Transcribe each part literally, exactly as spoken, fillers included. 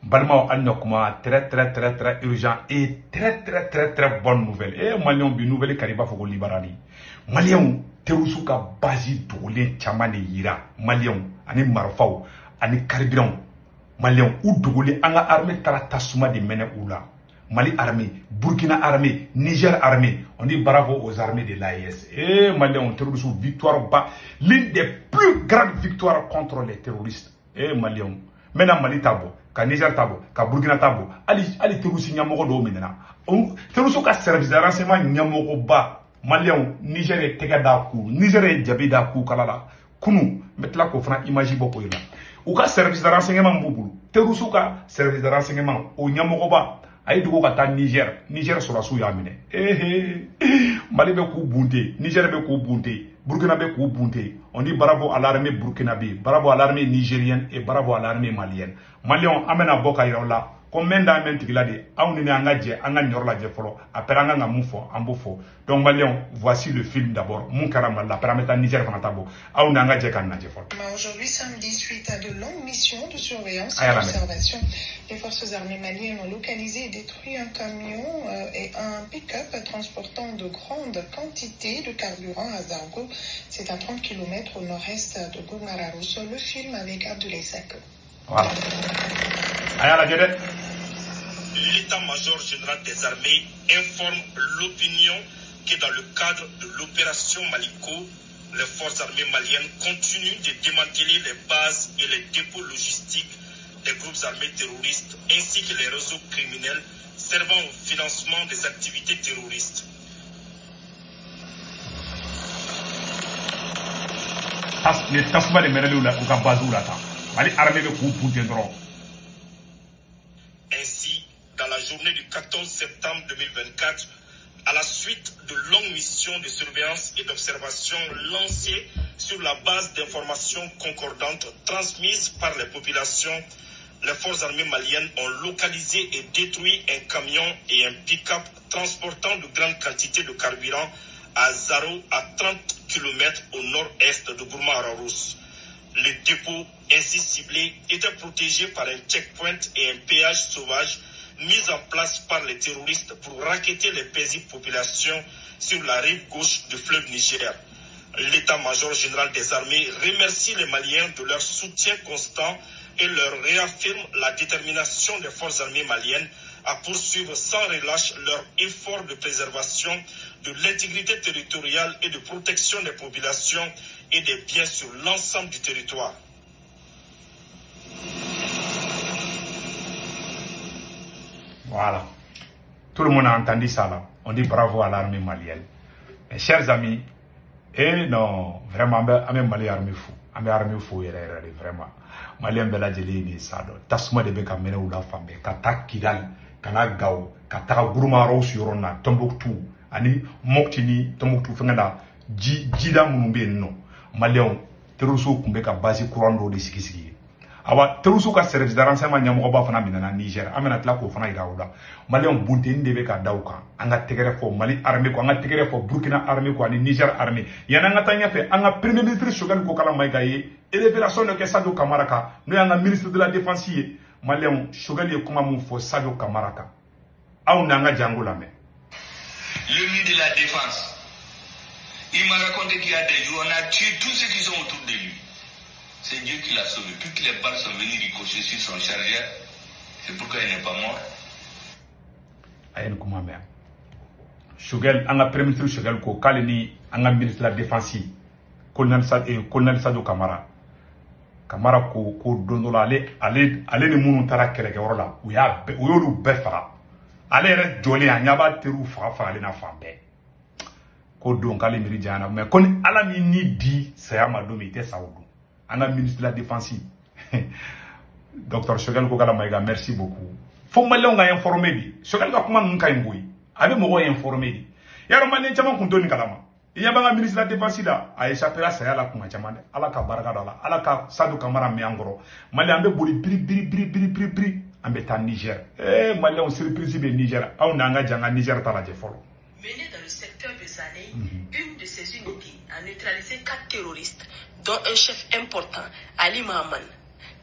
Balma Al-Nokuma, très très très très urgent et très très très très bonne nouvelle. Et Malion, bi nouvelle Kariba Fogo Libarani. Malion, Terusuka Bazi Doulé Chamane Yira. Malion, Ani Marfao, Ani Caribirão. Malion, ou Doulé, Anga armée Taratasuma de Mene Oula. Mali armée, Burkina armée, Niger armée. On dit bravo aux armées de l'A E S. Et Malion, Terusu, victoire bas. L'une des plus grandes victoires contre les terroristes. Et Malion. Maintenant Mali tabo, ka Niger tabo, ka Burkina tabo, ali ali terusi nyamogo do menena. Terusu ka service de renseignement nyamogo ba, Malien Niger e tega da ku, Niger e jabi da ku kalala. Kunu metla ko fana image boko ila. U ka service de renseignement mbubulu. Terusu ka service de renseignement o nyamogo ba, ay dugo ka ta Niger, Niger so la su ya mine. Eh eh Mali be ku bunte, Niger be ku bunte. Burkinabé ou Bunté. On dit bravo à l'armée burkinabé, bravo à l'armée nigérienne et bravo à l'armée malienne. Malion amena boka yola. Combien d'amens tiglade, on est en gadget, en gagnant la jeffolo, après un an moufo, en bouffo. Donc Malion, voici le film d'abord. Mon caramba, la paramètre Niger Fanatabo, on a un gadget en jeffolo. Aujourd'hui, samedi, suite à de longues missions de surveillance et d'observation, les forces armées maliennes ont localisé et détruit un camion euh, et un pick-up transportant de grandes quantités de carburant à Zargo. C'est à trente kilomètres au nord-est de Goumararousso. Le film avec Abdoulaye Sako. Voilà. L'état-major général des armées informe l'opinion que dans le cadre de l'opération Maliko, les forces armées maliennes continuent de démanteler les bases et les dépôts logistiques des groupes armés terroristes ainsi que les réseaux criminels servant au financement des activités terroristes. Ainsi, dans la journée du quatorze septembre deux mille vingt-quatre, à la suite de longues missions de surveillance et d'observation lancées sur la base d'informations concordantes transmises par les populations, les forces armées maliennes ont localisé et détruit un camion et un pick-up transportant de grandes quantités de carburant à Zaro, à trente kilomètres au nord-est de Gourma-Ararous. Les dépôts ainsi ciblés étaient protégés par un checkpoint et un péage sauvage mis en place par les terroristes pour racketter les paisibles populations sur la rive gauche du fleuve Niger. L'état-major général des armées remercie les Maliens de leur soutien constant et leur réaffirme la détermination des forces armées maliennes à poursuivre sans relâche leur effort de préservation de l'intégrité territoriale et de protection des populations et des biens sur l'ensemble du territoire. Voilà. Tout le monde a entendu ça là. On dit bravo à l'armée malienne. Mes chers amis, et non, vraiment, on est Mali armée fou. On est armée fou, vraiment. Malien bela jeli ni sado. Tasuma de beka mene ula fambe. Kata Kidal, kana Gao, kata Gourma-Ararous yorona, Tombouctou, ani Moktini, Tombouctou fengana, jida munumbe no. Malien, terusu kumbeka basi kurando de sikisiki. Awa terusu ka service de renseignement nyamogo ba fana minana Niger amena tla ko fana ira ola Malion bunte ndi be ka dawka anga tegere fo Mali armée ko anga tegere fo Burkina armée ko ani Niger armée yana nga tanya fe anga premier ministre Choguel ko kala may gaye et révélation de Sadio Kamara ka no anga ministre de la défense ye Malion Choguel ye kuma mun fo Sadio Kamara ka aw nanga jango la me le ministre de la défense il m'a raconté qu'il y a des jours on a tué tous ceux qui sont autour de lui. C'est Dieu qui l'a sauvé. Toutes les balles sont venues ricocher sur son chargeur. C'est pourquoi il n'est pas mort. Ayen kuma me. Choguel, anga premier ministre Choguel ko kalini anga ministre de la défense. Colonel Sadio Colonel Sadio Kamara. Kamara ko ko dondola ale ale ale ni munu tara kere ke worola. U ya u yolu be fara. Ale re joli anyaba teru fara fara ale na fambe. Ko don kale miri jana mais kon ala mi ni di sayama do mi te saoudou. Anga ministre de la défense. Docteur Choguel Kokala Maïga, merci beaucoup. Faut Malien nga informé di. Choguel ka kuma nka imboui. Abe mogo informé di. Yaro manen chama kuntoni kalama. Iya banga ministre de la défense da a échappé la saya la kuma chama de. Ala ka baraka dala. Ala ka Sadio Kamara me angoro. Malien ambe boli bri bri bri bri bri bri. Ambe ta Niger. Eh Malien on surprise de Niger. Aw nanga janga Niger tala je folo. Mené dans le secteur de Sané, mm-hmm. une de ces unités a neutralisé quatre terroristes, dont un chef important, Ali Mahaman.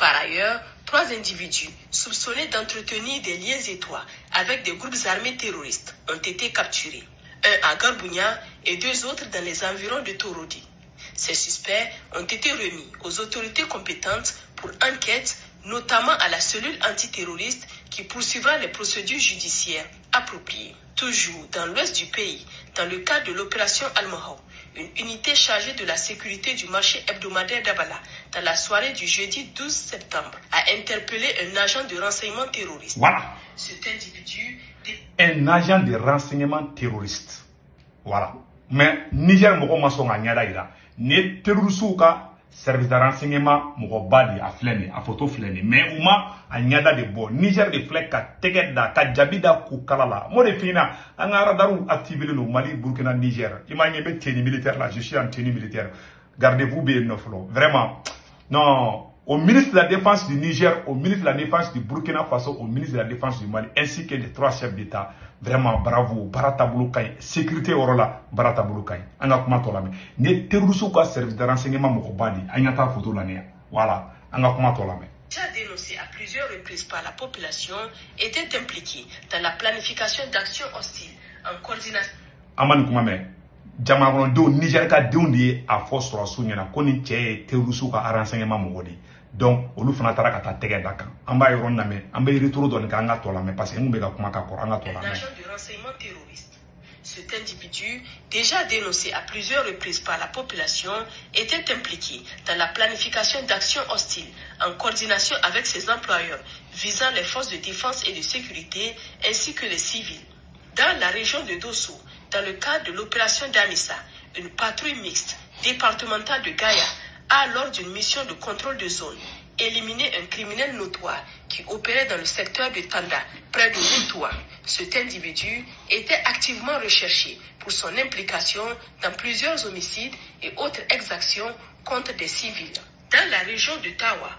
Par ailleurs, trois individus soupçonnés d'entretenir des liens étroits avec des groupes armés terroristes ont été capturés. Un à Garbounia et deux autres dans les environs de Torodi. Ces suspects ont été remis aux autorités compétentes pour enquête, notamment à la cellule antiterroriste qui poursuivra les procédures judiciaires appropriées. Toujours dans l'ouest du pays, dans le cadre de l'opération Al-Mahou, une unité chargée de la sécurité du marché hebdomadaire d'Abala, dans la soirée du jeudi douze septembre, a interpellé un agent de renseignement terroriste. Voilà. Cet individu... Un agent de renseignement terroriste. Voilà. Mais Niger moko maso nga nyada ira. Ne terroristes ka service de renseignement moko badi a fleni, a photo fleni. Mais uma a nyada de bo. Niger de flek ka tegeda ka jabida ku kalala. Mo de fina anga radaru activer no Mali, Burkina, Niger. Imagine be tenue militaire là, je suis en tenue militaire. Gardez-vous bien noflo. Vraiment. Non. Au ministre de la Défense du Niger, au ministre de la Défense du Burkina Faso, au ministre de la Défense du Mali, ainsi que les trois chefs d'État. Vraiment, bravo, Baratabouloukaï, sécurité Orola, Baratabouloukaï. On a comment to la main. Ne terroristes quoi service de renseignement Mokobani, on a ta photo l'année. Voilà, on a comment to la main. Déjà dénoncé à plusieurs reprises par la population, était impliqué dans la planification d'actions hostiles en coordination. Aman Koumame, Jamaron do Niger ka déundi à force sur la sounyana, koni tche terroristes quoi renseignement Mokodi. Donc, on nous fait un travail à tege daka. On va y retourner, on va y retourner dans le tola, mais parce que nous devons comment qu'à un agent de renseignement terroriste. Cet individu, déjà dénoncé à plusieurs reprises par la population, était impliqué dans la planification d'actions hostiles en coordination avec ses employeurs visant les forces de défense et de sécurité ainsi que les civils. Dans la région de Dosso, dans le cadre de l'opération Damissa, une patrouille mixte départementale de Gaïa a, lors d'une mission de contrôle de zone, éliminé un criminel notoire qui opérait dans le secteur de Tanda, près de Moutoua. Cet individu était activement recherché pour son implication dans plusieurs homicides et autres exactions contre des civils. Dans la région de Tawa,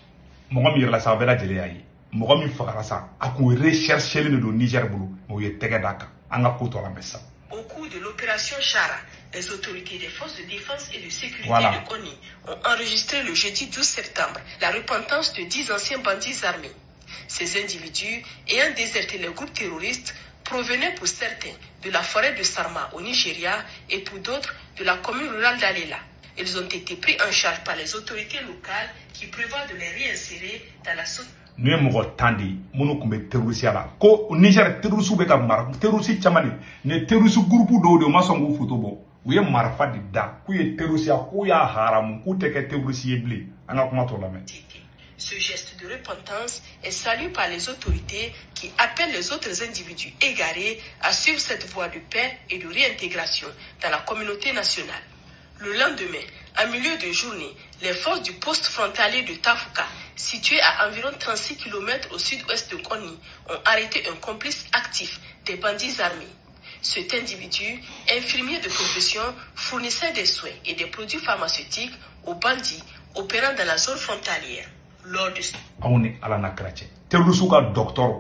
au cours de l'opération Chara, les autorités des forces de défense et de sécurité voilà. de Koni ont enregistré le jeudi douze septembre la repentance de dix anciens bandits armés. Ces individus, ayant déserté les groupes terroristes, provenaient pour certains de la forêt de Sarma au Nigeria et pour d'autres de la commune rurale d'Alela. Ils ont été pris en charge par les autorités locales qui prévoient de les réinsérer dans la société. Nous sommes tandi, nous sommes terroristes là. Ko Niger terroristes be ka mar, terroristes chamani, ne terroristes groupe do de masongo photo bo. Ou marfa di da, ku ye terroristes ku ya haram, ku teke terroristes yebli. Anga kuma to la main. Ce geste de repentance est salué par les autorités qui appellent les autres individus égarés à suivre cette voie de paix et de réintégration dans la communauté nationale. Le lendemain, à milieu de journée, les forces du poste frontalier de Tafouka, situé à environ trente-six kilomètres au sud-ouest de Koni, ont arrêté un complice actif des bandits armés. Cet individu, infirmier de profession, fournissait des soins et des produits pharmaceutiques aux bandits opérant dans la zone frontalière. Lors de... On est à la Nakrache. Terrorisouka docteur.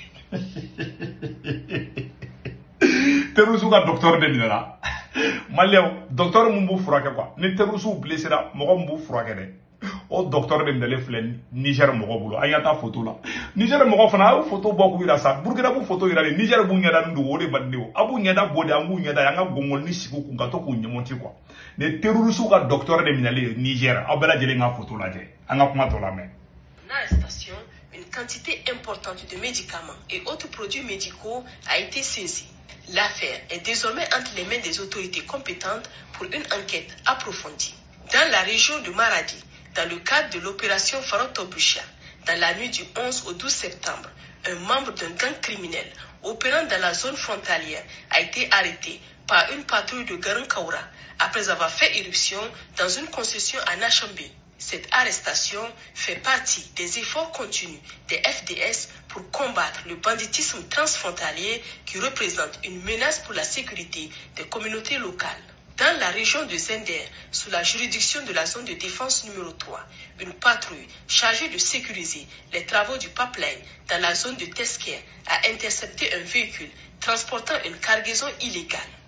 Terrorisouka docteur de Nina. Malien, docteur Mumbu Frake quoi. Ne terrorisou blessé là, Mumbu Frake de. O docteur de Ndele Flen, Niger Mogobulo. Ayata photo là. Niger Mogofana, photo beaucoup ira sa. Burkina bu photo ira. Niger bu nyada ndu wode bandeo. Abu nyada bode amu nyada yanga gongol ni siku kungato kunyemonti quoi. Ne terrorisouka docteur de Minale Niger. Abela jele nga photo là je. Anga kuma to la main. L'arrestation, une quantité importante de médicaments et autres produits médicaux a été saisie. L'affaire est désormais entre les mains des autorités compétentes pour une enquête approfondie. Dans la région de Maradi, dans le cadre de l'opération Farotobusha, dans la nuit du onze au douze septembre, un membre d'un gang criminel opérant dans la zone frontalière a été arrêté par une patrouille de Garan-Kaura après avoir fait irruption dans une concession à Nachambé. Cette arrestation fait partie des efforts continus des F D S pour combattre le banditisme transfrontalier qui représente une menace pour la sécurité des communautés locales. Dans la région de Zender, sous la juridiction de la zone de défense numéro trois, une patrouille chargée de sécuriser les travaux du pipeline dans la zone de Tesker a intercepté un véhicule transportant une cargaison illégale.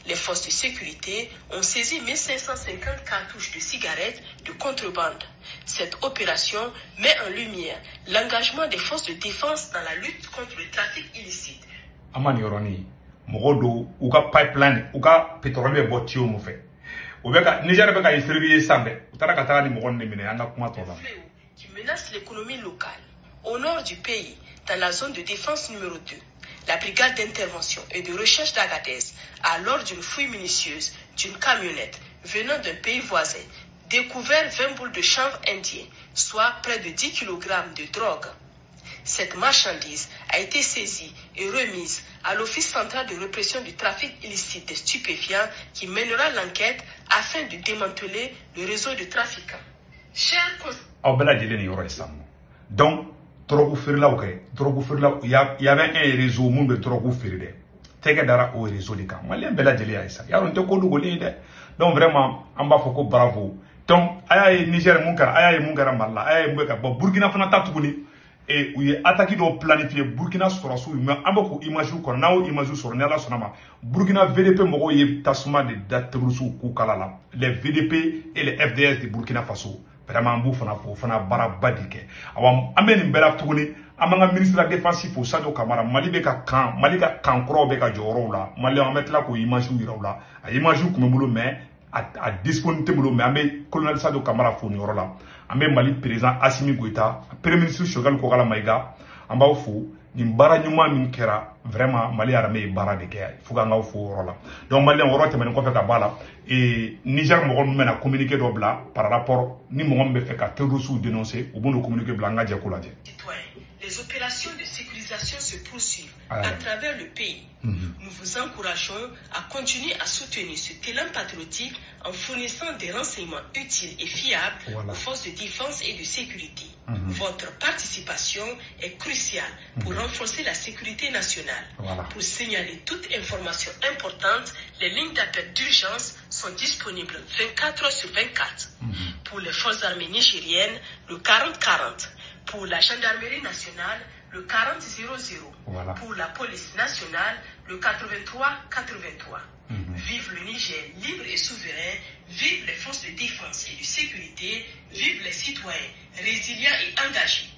les forces de sécurité ont saisi mille cinq cent cinquante cartouches de cigarettes de contrebande. Cette opération met en lumière l'engagement des forces de défense dans la lutte contre le trafic illicite. Amani Yoroni, Mogodo, Uga pipeline, Uga pétrole botio moufe. Ubeka, Niger beka distribuer sambe. Utarakatara ni Mogon nemine, anga kumatola. Qui menace l'économie locale. Au nord du pays, dans la zone de défense numéro deux, la brigade d'intervention et de recherche d'Agadez a, lors d'une fouille minutieuse d'une camionnette venant d'un pays voisin, découvert vingt boules de chanvre indien, soit près de dix kilogrammes de drogue. Cette marchandise a été saisie et remise à l'Office central de répression du trafic illicite des stupéfiants qui mènera l'enquête afin de démanteler le réseau de trafiquants. Chers consommateurs, donc, drogue ferla ok, drogue ferla, il y avait un réseau monde de drogue ferla. Tege dara au réseau de cas. Malien bela jeli aisa. Ya on te ko du golé de. Donc vraiment, on va foko bravo. Donc, aya Niger munkara, aya munkara malla, aya munkara. Bon, Burkina fana tatuguni. Et où est attaqué de planifier Burkina sur la sous, mais un peu imagine qu'on a ou imagine sur Nella Sonama. Burkina V D P mogo ye tasuma de daterusu kukalala. Les V D P et les F D S de Burkina Faso. Vraiment bou fana fo fana bara badike. Awam ameni bela tuguni. Amanga ministre de la défense pour Sadio Kamara Mali be ka kan Mali ka kan kro be ka joro la. Mali on mettre là ko imagine ira la. A imagine ko mulo mais à disponibilité mulo mais amé colonel Sadio Kamara fo ni la. Ambe Mali président Assimi Goïta, premier ministre Choguel Kokala Maïga, amba fou, ni bara nyuma min kera, vraiment Mali armée bara de guerre, il faut qu'on a fou rola. Donc Mali on rote men ko fait ka bala et Niger mo gon mena communiquer do bla par rapport ni mo ngombe fait ka terrorisme dénoncer au bon de communiquer blanga djakula dje. Les opérations de sécurisation se poursuivent ah, à travers le pays. Mm-hmm. Nous vous encourageons à continuer à soutenir ce élan patriotique en fournissant des renseignements utiles et fiables voilà. aux forces de défense et de sécurité. Mm-hmm. Votre participation est cruciale pour mm-hmm. renforcer la sécurité nationale. Voilà. Pour signaler toute information importante, les lignes d'appel d'urgence sont disponibles vingt-quatre heures sur vingt-quatre. Mm-hmm. Pour les forces armées nigériennes, le quarante quarante. Pour la gendarmerie nationale, le quarante zéro zéro. Voilà. Pour la police nationale, le quatre-vingt-trois quatre-vingt-trois. Mm-hmm. Vive le Niger libre et souverain, vive les forces de défense et de sécurité, vive les citoyens résilients et engagés.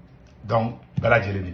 Donc, Bala Djeleni,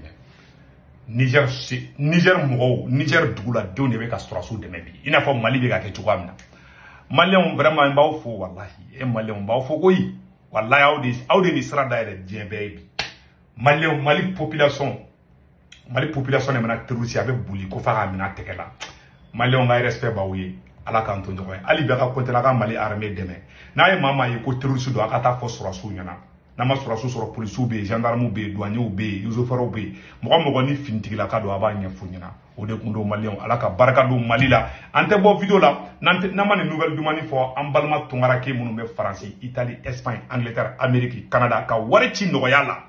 Niger, Niger Mourou, Niger Doula, Doni avec Astrasou de Mebi. Il n'a pas Mali de Gaketuamna. Maliens vraiment un baoufo, Wallahi, et Maliens baoufo, oui. Wallahi, Audi Nisra d'ailleurs, bien baby. Mali, Mali population, Mali population est maintenant terroriste avec Bouli, Kofara Amina Tekela. Mali on a respect baouye, à la canton de Rouen. Ali Beka contre la Mali armée demain. Naïe maman est côté terroriste de Akata Fos Rassou Yana. Nama sur Rassou sur police ou bé, gendarme ou bé, douanier ou bé, Youssoufar ou bé. Moi, moi, ni finti la kado abanya funyana. Au décondo Malion, à la Barcado Malila. Ante bo vidéo là, nante nama une nouvelle demande for emballement Tongarake, mon France, Italie, Espagne, Angleterre, Amérique, Canada, ka warichi noyala.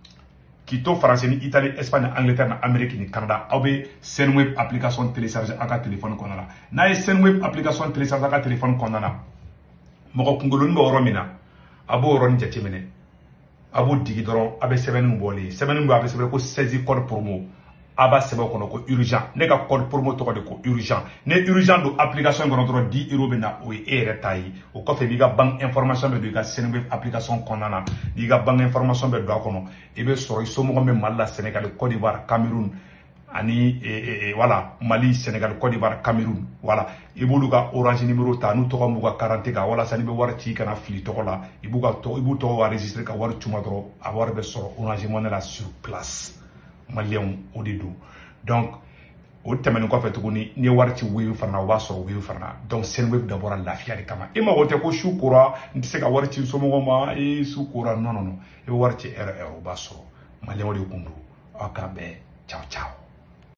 Kito français ni Italie, Espagne, Angleterre, Amérique ni Canada. Aube Senweb application téléchargée à ka téléphone konana. Na Senweb application téléchargée à ka téléphone konana. Moko kungoloni bo romina. Abo ron jatimene. Abo digi doron abe seven mboli. seven mboli abe seven ko seize code promo. Aba sebe kono ko urgent. Ne ka code promo to de ko urgent. Ne urgent do application kono doron dix euros bena o e retayi. O ko fe biga bank information be do ga Senweb application konana. Biga bank information be do kono. Ebe soro isomo ko me malla Sénégal, Côte d'Ivoire, Cameroun. Ani et, et, voilà Mali, Sénégal, Côte d'Ivoire, Cameroun. Voilà. Ibuluga orange numéro ta nous to muga quarante ka wala sani be warti kana fili to la. Ibuga to ibu to enregistrer ka war tuma dro avoir be soro orange monnaie là sur place. Malien au dedou. Donc au temene ko fait ni ni warti wewi farna wa soro wewi farna. Donc Senweb d'abord la fière kama. E ma wote ko shukura ndise ka warti somo goma e sukura non non non. E warti R R ba soro. Malien o de kundu. Akabe. Ciao ciao.